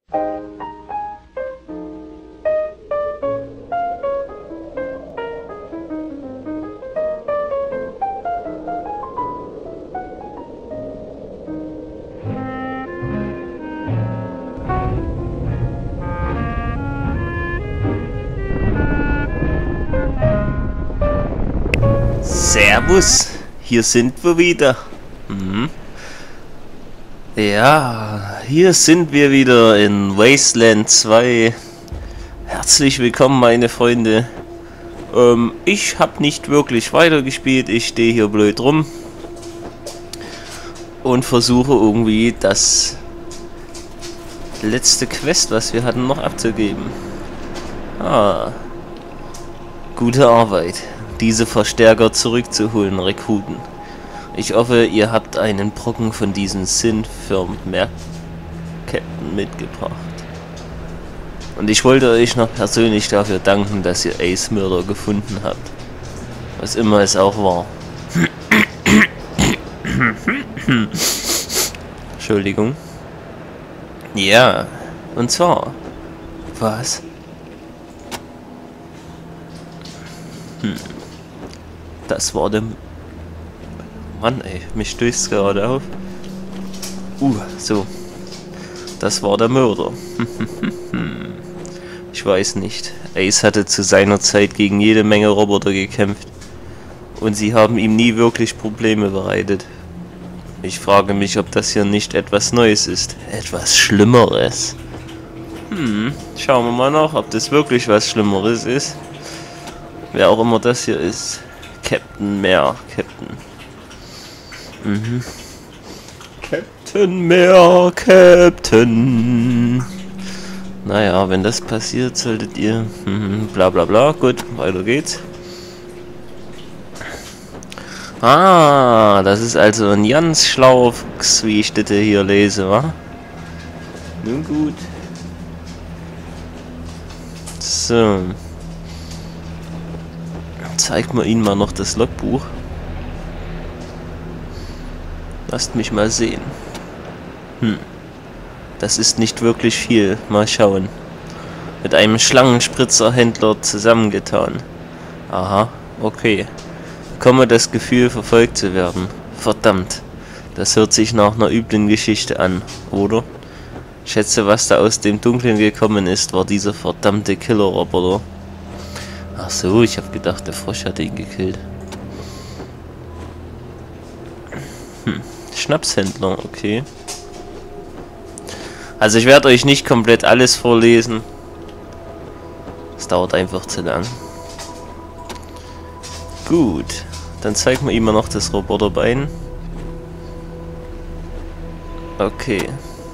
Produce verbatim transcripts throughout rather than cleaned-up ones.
Servus, hier sind wir wieder. Mhm. Ja, hier sind wir wieder in Wasteland zwei. Herzlich willkommen, meine Freunde. Ähm, ich habe nicht wirklich weitergespielt, ich stehe hier blöd rum und versuche irgendwie das letzte Quest, was wir hatten, noch abzugeben. Ah, gute Arbeit, diese Verstärker zurückzuholen, Rekruten. Ich hoffe, ihr habt einen Brocken von diesen Synth-Firmen-Captain mitgebracht. Und ich wollte euch noch persönlich dafür danken, dass ihr Ace Murder gefunden habt. Was immer es auch war. Entschuldigung. Ja, und zwar... Was? Hm. Das war der... Mann, ey, mich stößt gerade auf. Uh, so. Das war der Mörder. Ich weiß nicht. Ace hatte zu seiner Zeit gegen jede Menge Roboter gekämpft. Und sie haben ihm nie wirklich Probleme bereitet. Ich frage mich, ob das hier nicht etwas Neues ist. Etwas Schlimmeres. Hm, schauen wir mal nach, ob das wirklich was Schlimmeres ist. Wer auch immer das hier ist. Captain Mehr. Captain. Mhm. Captain Mehr, Captain. Naja, wenn das passiert, solltet ihr... Mhm, bla bla bla. Gut, weiter geht's. Ah, das ist also ein ganz schlauer Fuchs, wie ich das hier lese, wa? Nun gut. So. Zeigt mir Ihnen mal noch das Logbuch. Lasst mich mal sehen. Hm. Das ist nicht wirklich viel. Mal schauen. Mit einem Schlangenspritzerhändler zusammengetan. Aha, okay. Bekomme das Gefühl, verfolgt zu werden. Verdammt. Das hört sich nach einer üblen Geschichte an, oder? Schätze, was da aus dem Dunkeln gekommen ist, war dieser verdammte Killer-Roboter. Ach so, ich habe gedacht, der Frosch hatte ihn gekillt. Hm. Schnapshändler, okay. Also ich werde euch nicht komplett alles vorlesen. Es dauert einfach zu lang. Gut, dann zeigt man ihm mal noch das Roboterbein. Okay.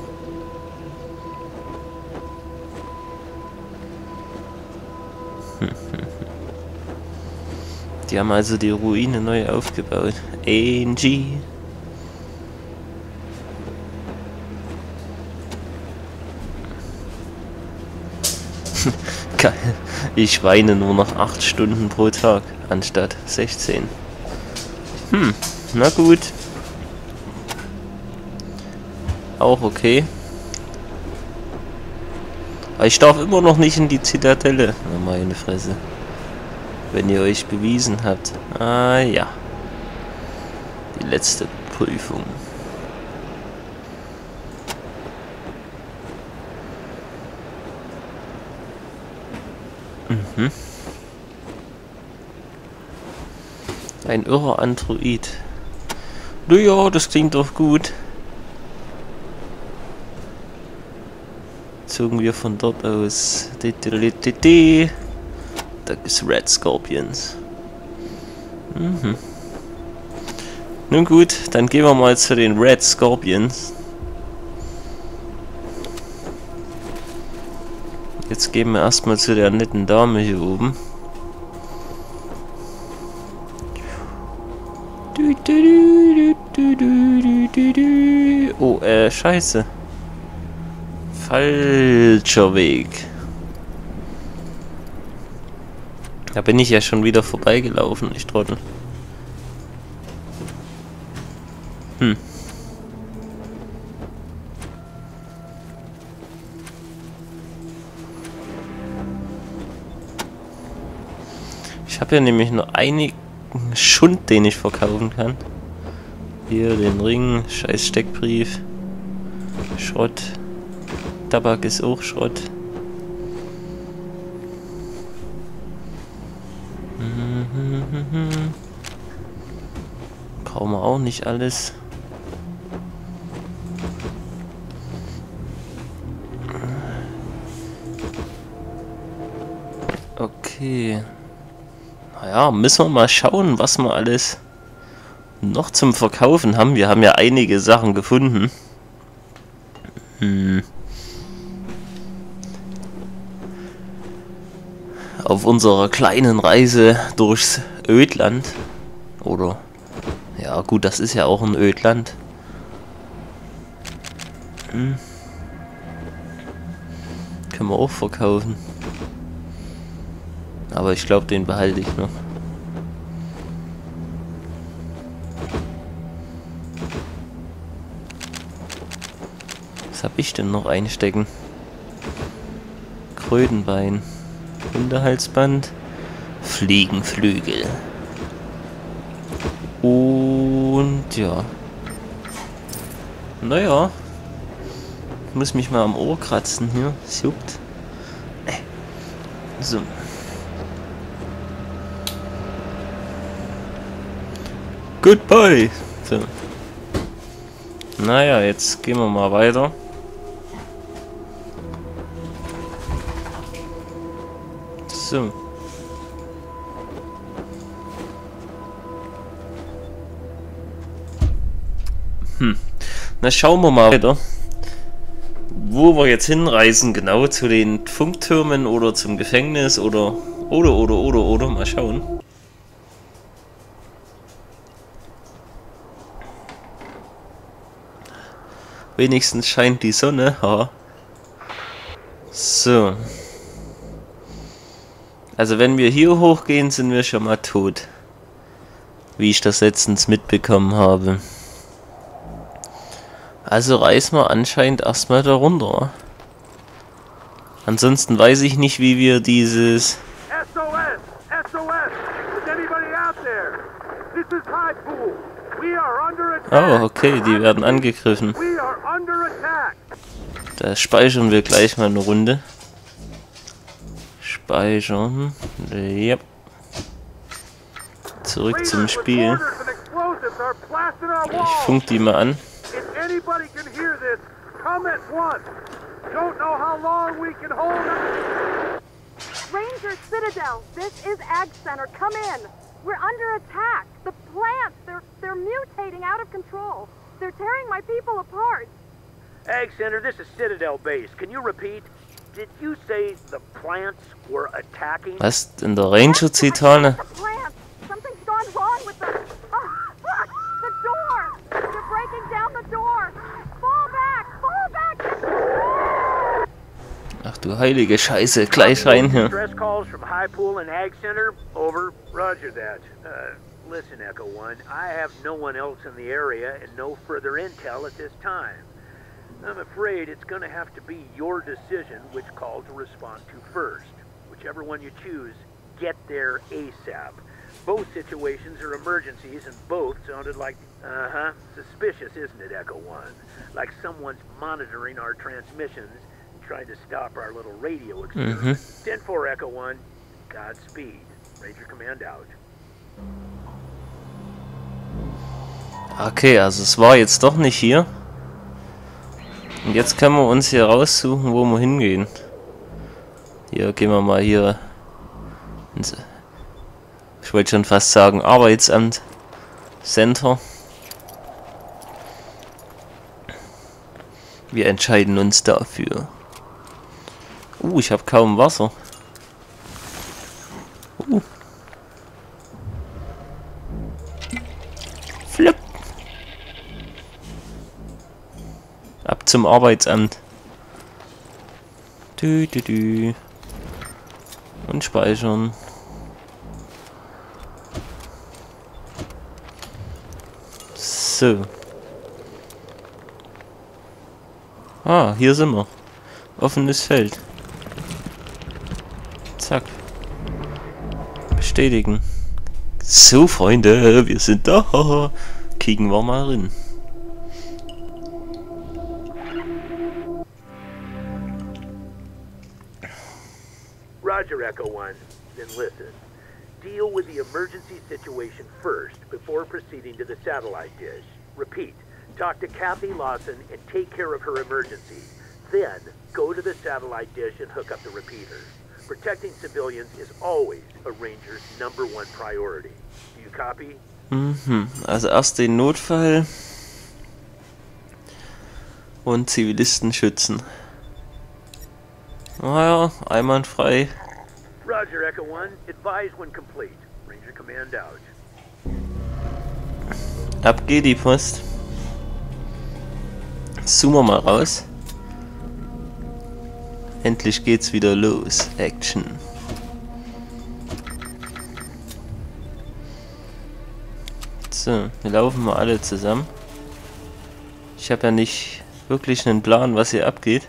Die haben also die Ruine neu aufgebaut. Angie. Ich weine nur noch acht Stunden pro Tag, anstatt sechzehn. Hm, na gut. Auch okay. Aber ich darf immer noch nicht in die Zitadelle. Oh, meine Fresse. Wenn ihr euch bewiesen habt. Ah ja. Die letzte Prüfung. Mhm. Ein irrer Android. Naja, das klingt doch gut. Zogen wir von dort aus. Da ist Red Scorpions. Mhm. Nun gut, dann gehen wir mal zu den Red Scorpions. Jetzt gehen wir erstmal zu der netten Dame hier oben. Oh, äh, scheiße. Falscher Weg. Da bin ich ja schon wieder vorbeigelaufen, ich Trottel. Hm. Ich habe ja nämlich nur einigen Schund, den ich verkaufen kann. Hier den Ring, scheiß Steckbrief, Schrott, Tabak ist auch Schrott. Brauchen wir auch nicht alles. Okay. Naja, müssen wir mal schauen, was wir alles noch zum Verkaufen haben. Wir haben ja einige Sachen gefunden. Hm. Auf unserer kleinen Reise durchs Ödland. Oder, ja gut, das ist ja auch ein Ödland. Hm. Können wir auch verkaufen. Aber ich glaube, den behalte ich noch. Was habe ich denn noch einstecken? Krötenbein. Hundehalsband. Fliegenflügel. Und ja. Naja. Ich muss mich mal am Ohr kratzen hier. Es juckt. So. Goodbye! So. Naja, jetzt gehen wir mal weiter. So. Hm. Na, schauen wir mal weiter. Wo wir jetzt hinreisen, genau zu den Funktürmen oder zum Gefängnis oder oder oder oder oder mal schauen. Wenigstens scheint die Sonne. Ha. So. Also wenn wir hier hochgehen, sind wir schon mal tot. Wie ich das letztens mitbekommen habe. Also reisen wir anscheinend erstmal da runter. Ansonsten weiß ich nicht, wie wir dieses... S O S! S O S! Is anybody out there? This is High Pool. We are under attack. Oh, okay, die werden angegriffen. We are under attack. Da speichern wir gleich mal eine Runde. Speichern. Yep. Zurück zum Spiel. Ich funk die mal an. If anybody can hear this, come at once. Don't know how long we can hold it. Ranger Citadel, this is Ag Center. Come in. We're under attack. The plants, they're they're mutating out of control. They're tearing my people apart. Ag Center, this is Citadel Base. Can you repeat? Did you say the plants were attacking? Was in der Ranger-Zitane? The plants. Something's gone wrong with the oh, the door. They're breaking down the door. Fall back, fall back. Ach du heilige Scheiße, gleich rein hier. Stress calls from High Pool and Ag Center. Over. Roger that. Uh, listen, Echo One. I have no one else in the area and no further intel at this time. I'm afraid it's going to have to be your decision which call to respond to first. Whichever one you choose, get there ASAP. Both situations are emergencies and both sounded like, uh-huh, suspicious, isn't it, Echo One? Like someone's monitoring our transmissions and trying to stop our little radio experiment. Mhm. ten four Echo One, Godspeed. Ranger Command out. Okay, also es war jetzt doch nicht hier. Und jetzt können wir uns hier raussuchen, wo wir hingehen. Hier gehen wir mal hier ins, ich wollte schon fast sagen, Arbeitsamt Center. Wir entscheiden uns dafür. Uh, ich habe kaum Wasser. Uh. Flip. Ab zum Arbeitsamt. Dü, dü, dü. Und speichern. So. Ah, hier sind wir. Offenes Feld. Zack. bestätigen. So, Freunde, wir sind da. Kicken wir mal rein. Roger, Echo One. Then listen. Deal with the emergency situation first before proceeding to the satellite dish. Repeat. Talk to Kathy Lawson and take care of her emergency. Then, go to the satellite dish and hook up the repeater. Protecting civilians is always a Ranger's number one priority. Do you copy? Mhm. Also erst den Notfall und Zivilisten schützen. Naja, einwandfrei. Roger, Echo One. Advise when complete. Ranger Command out. Ab geht die Post. Zoomen wir mal raus. Endlich geht's wieder los. Action. So, wir laufen mal alle zusammen. Ich habe ja nicht wirklich einen Plan, was hier abgeht.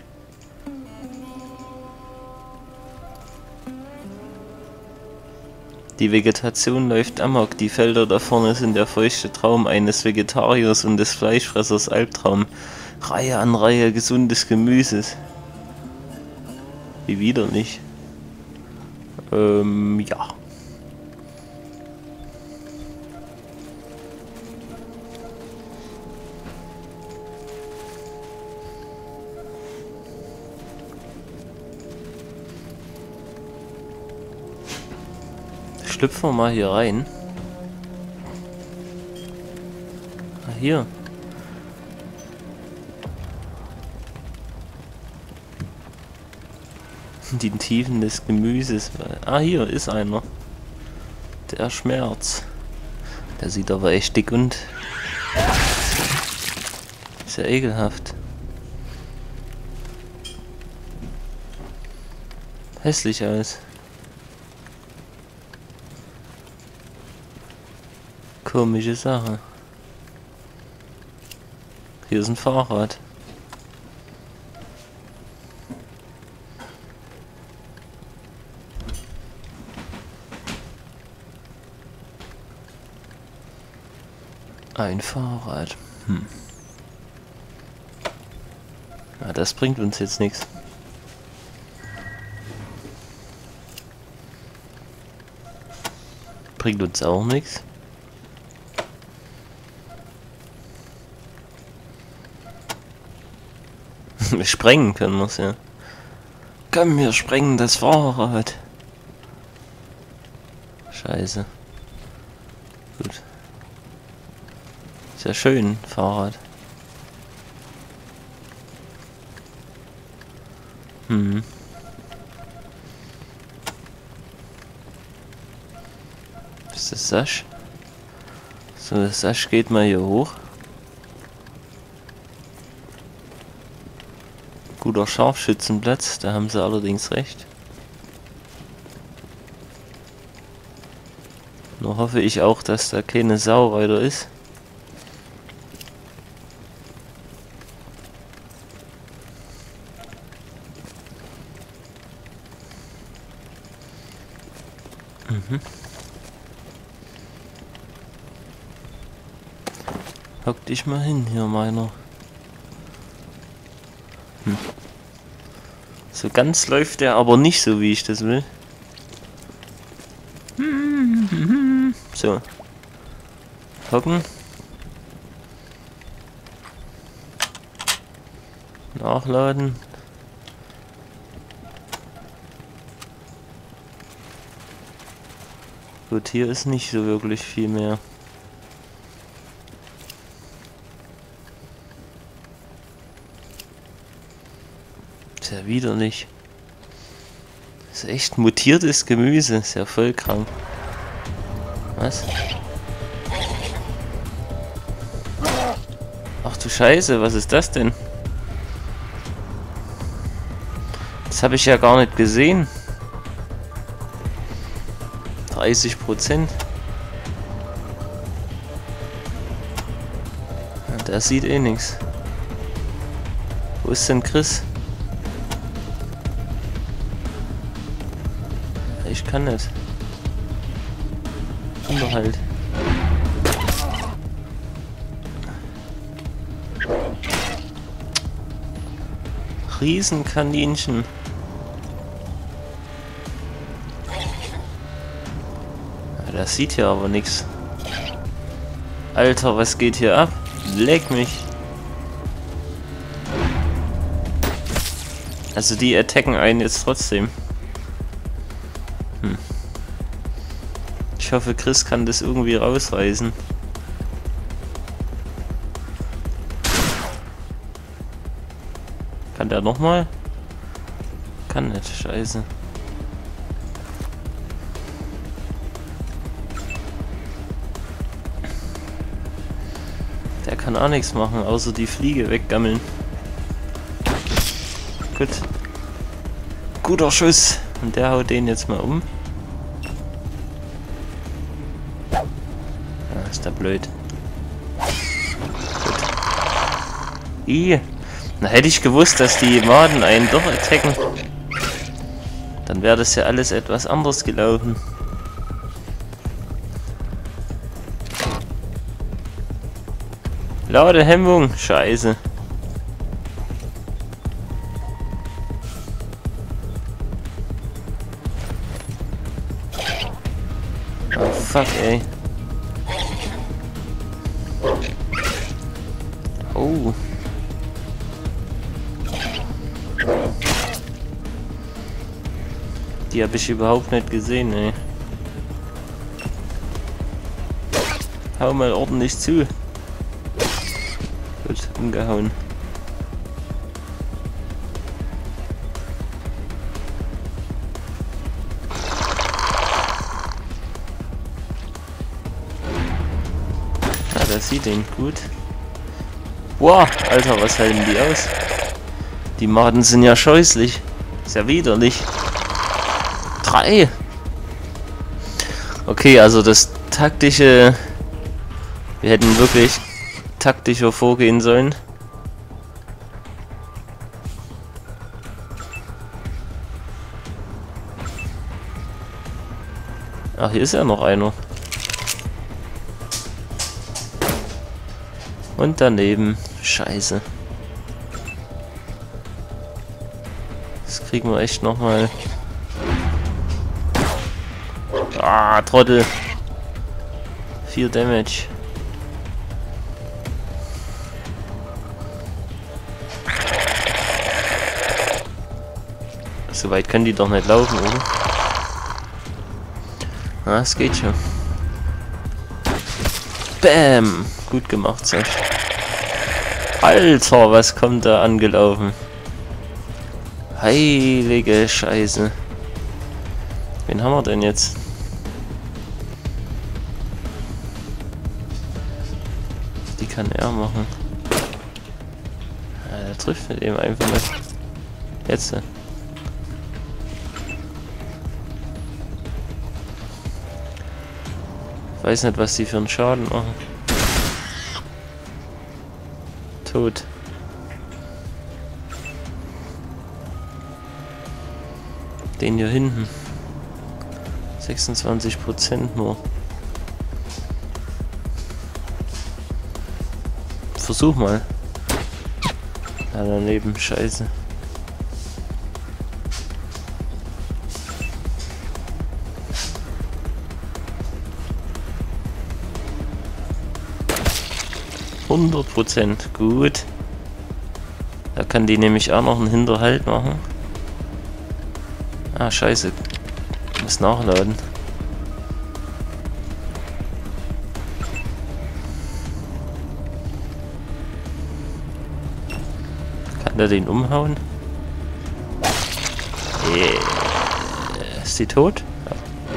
Die Vegetation läuft amok, die Felder da vorne sind der feuchte Traum eines Vegetariers und des Fleischfressers Albtraum. Reihe an Reihe gesundes Gemüses. Wie widerlich. Ähm, ja. Schlüpfen wir mal hier rein. Ah, hier. Die Tiefen des Gemüses. Ah, hier ist einer. Der Schmerz. Der sieht aber echt dick und... Ist ja ekelhaft. Hässlich aus. Komische Sache. Hier ist ein Fahrrad. Ein Fahrrad. Hm. Ja, das bringt uns jetzt nichts. Bringt uns auch nichts. Wir sprengen können wir es ja. Komm, wir sprengen das Fahrrad. Scheiße. Gut. Ist ja schön, Fahrrad. Hm. Ist das Sasch? So, das Sasch geht mal hier hoch. Guter Scharfschützenplatz, da haben sie allerdings recht. Nur hoffe ich auch, dass da keine Sau weiter ist. Mhm. Hock dich mal hin hier, meiner. Hm. So ganz läuft der aber nicht so, wie ich das will. So. Hocken. Nachladen. Gut, hier ist nicht so wirklich viel mehr. Ist ja widerlich. Das ist echt mutiertes Gemüse. Ist ja voll krank. Was? Ach du Scheiße, was ist das denn? Das habe ich ja gar nicht gesehen. dreißig Prozent. Ja, der sieht eh nichts. Wo ist denn Chris? Ich kann nicht. Unterhalt. Riesenkaninchen. Ja, das sieht hier aber nichts. Alter, was geht hier ab? Leck mich. Also die attacken einen jetzt trotzdem. Hm. Ich hoffe, Chris kann das irgendwie rausreißen. Kann der nochmal? Kann nicht, scheiße. Der kann auch nichts machen, außer die Fliege weggammeln. Gut. Guter Schuss. Und der haut den jetzt mal um. Ah, ist der blöd. Gut. I. Na, hätte ich gewusst, dass die Maden einen doch attacken, dann wäre das ja alles etwas anders gelaufen. Ladehemmung, scheiße. Oh fuck, ey. Oh. Die habe ich überhaupt nicht gesehen, ey. Hau mal ordentlich zu. Gut, umgehauen. Ah, das sieht ihn gut. Wow, Alter, was halten die aus? Die Maden sind ja scheußlich. Ist ja widerlich. Drei. Okay, also das taktische... Wir hätten wirklich taktischer vorgehen sollen. Ach, hier ist ja noch einer. Und daneben. Scheiße. Das kriegen wir echt nochmal. Ah, Trottel. Viel Damage. So weit können die doch nicht laufen, oder? Ah, es geht schon. Bäm! Gut gemacht, Seth. Alter, was kommt da angelaufen? Heilige Scheiße. Wen haben wir denn jetzt? Die kann er machen. Ja, der trifft mit ihm einfach nicht. Jetzt. Ich weiß nicht, was die für einen Schaden machen. Tot. Den hier hinten. sechsundzwanzig Prozent nur. Versuch mal. Ja, daneben, scheiße. hundert Prozent, gut. Da kann die nämlich auch noch einen Hinterhalt machen. Ah, scheiße. Muss nachladen. Kann der den umhauen? Yeah. Ist die tot? Ja.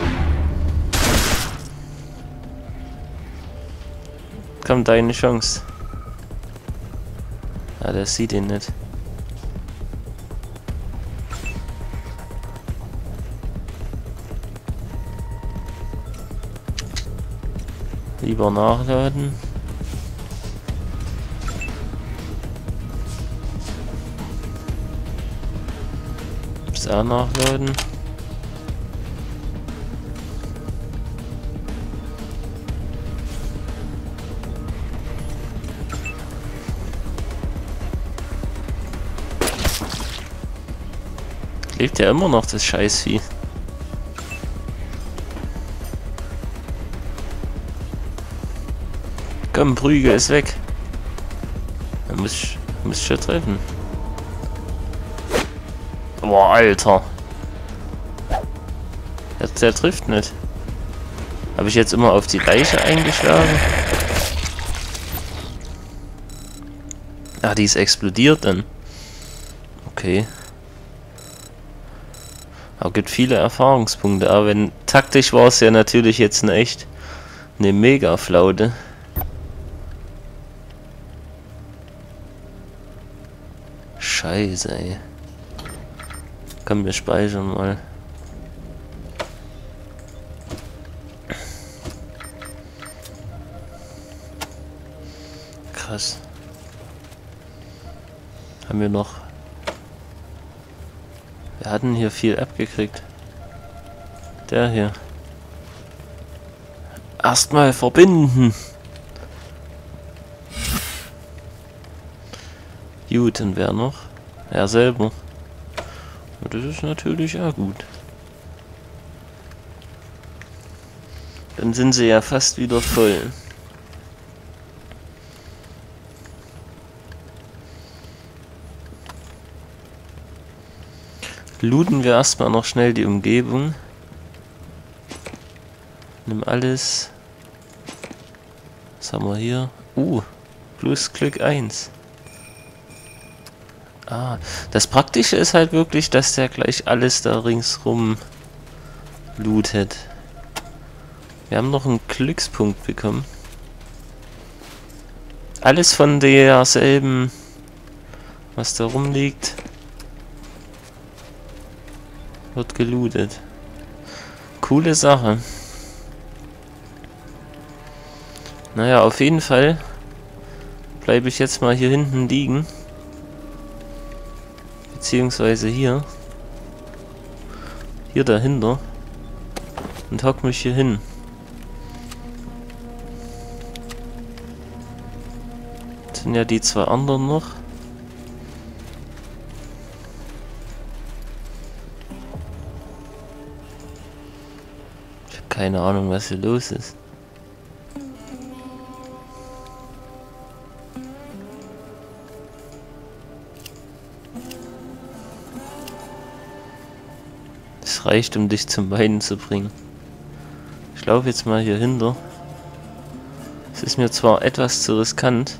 Komm, deine Chance. Ah, der sieht ihn nicht. Lieber nachladen. Muss auch nachladen. Lebt ja immer noch das Scheißvieh. Komm, Prügel ist weg. Da muss ich, muss ich schon treffen. Boah, Alter. Der, der trifft nicht. Habe ich jetzt immer auf die Leiche eingeschlagen? Ah, die ist explodiert dann. Okay. Aber gibt viele Erfahrungspunkte. Aber wenn taktisch war es ja natürlich jetzt eine echt eine Mega-Flaute. Scheiße, ey. Komm, wir speichern mal. Krass. Haben wir noch... Wir hatten hier viel abgekriegt. Der hier. Erstmal verbinden. Gut, und wer noch? Er selber. Und das ist natürlich auch gut. Dann sind sie ja fast wieder voll. Looten wir erstmal noch schnell die Umgebung. Nimm alles. Was haben wir hier? Uh, plus Glück eins. Ah, das Praktische ist halt wirklich, dass der gleich alles da ringsrum lootet. Wir haben noch einen Glückspunkt bekommen. Alles von derselben, was da rumliegt, wird gelootet. Coole Sache. Naja, auf jeden Fall bleibe ich jetzt mal hier hinten liegen. Beziehungsweise hier. Hier dahinter. Und hock mich hier hin. Das sind ja die zwei anderen noch. Ich habe keine Ahnung, was hier los ist. Das reicht, um dich zum Weinen zu bringen. Ich laufe jetzt mal hier hinter. Es ist mir zwar etwas zu riskant.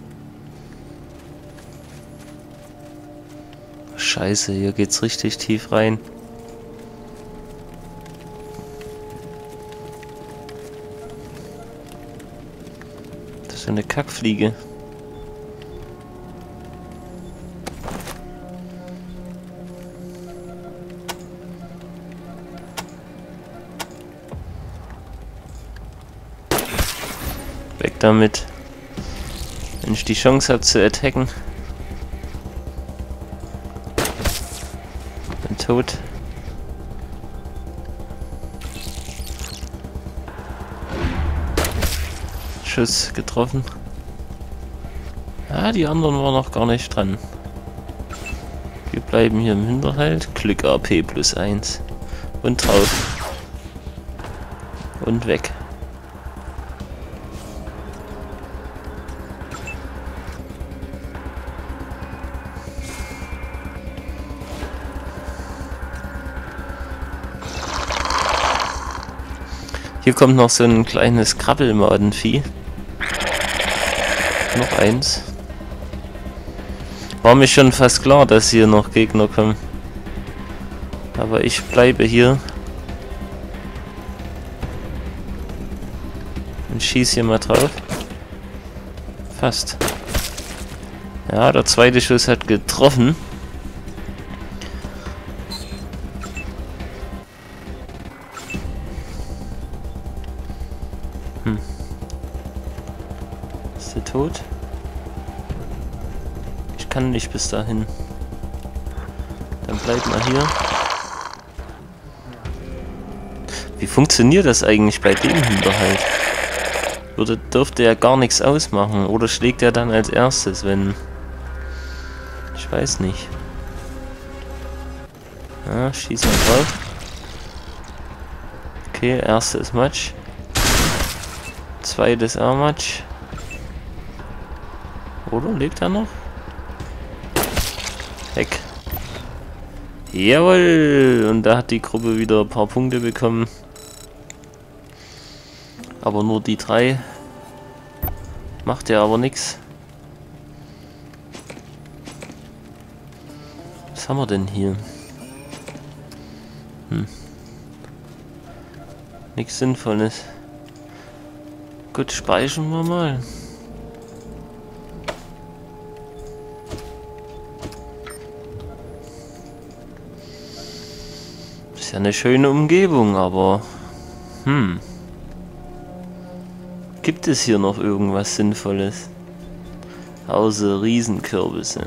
Scheiße, hier geht's richtig tief rein. Das ist eine Kackfliege. Weg damit. Wenn ich die Chance habe zu attacken. Bin tot. Schuss getroffen. Ah, die anderen waren noch gar nicht dran. Wir bleiben hier im Hinterhalt. Glück A P plus eins. Und drauf. Und weg. Hier kommt noch so ein kleines Krabbelmadenvieh. Noch eins. War mir schon fast klar, dass hier noch Gegner kommen. Aber ich bleibe hier. Und schieß hier mal drauf. Fast. Ja, der zweite Schuss hat getroffen. Hm. Ist der tot? Ich kann nicht bis dahin. Dann bleib mal hier. Wie funktioniert das eigentlich bei dem Hinterhalt? Würde, dürfte er gar nichts ausmachen. Oder schlägt er dann als erstes, wenn... Ich weiß nicht. Ja, schieß mal drauf. Okay, erste ist Matsch. Zweites auch Matsch. Oder lebt er noch? Weg. Jawohl! Und da hat die Gruppe wieder ein paar Punkte bekommen. Aber nur die drei. Macht ja aber nichts. Was haben wir denn hier? Hm. Nichts Sinnvolles. Gut, speichern wir mal. Ist ja eine schöne Umgebung, aber... Hm. Gibt es hier noch irgendwas Sinnvolles? Außer Riesenkürbisse.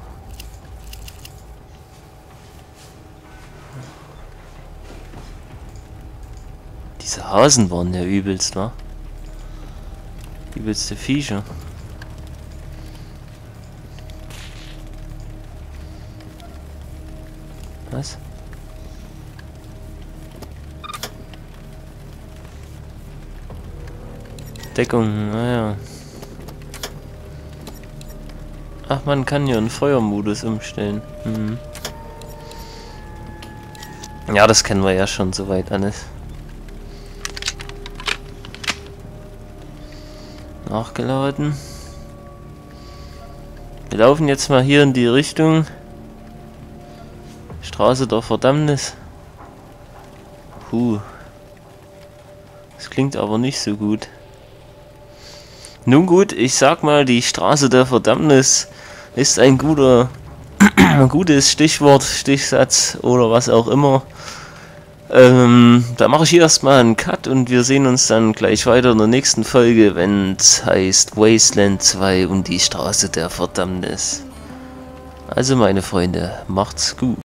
Diese Hasen waren ja übelst, wa? Übelste Viecher. Was? Deckung, naja. Ach, man kann hier einen Feuermodus umstellen. Mhm. Ja, das kennen wir ja schon soweit alles. Nachgeladen. Wir laufen jetzt mal hier in die Richtung Straße der Verdammnis. Puh. Das klingt aber nicht so gut. Nun gut, ich sag mal, die Straße der Verdammnis ist ein guter, gutes Stichwort, Stichsatz oder was auch immer. Ähm, da mache ich hier erstmal einen Cut und wir sehen uns dann gleich weiter in der nächsten Folge, wenn es heißt Wasteland zwei und die Straße der Verdammnis. Also meine Freunde, macht's gut.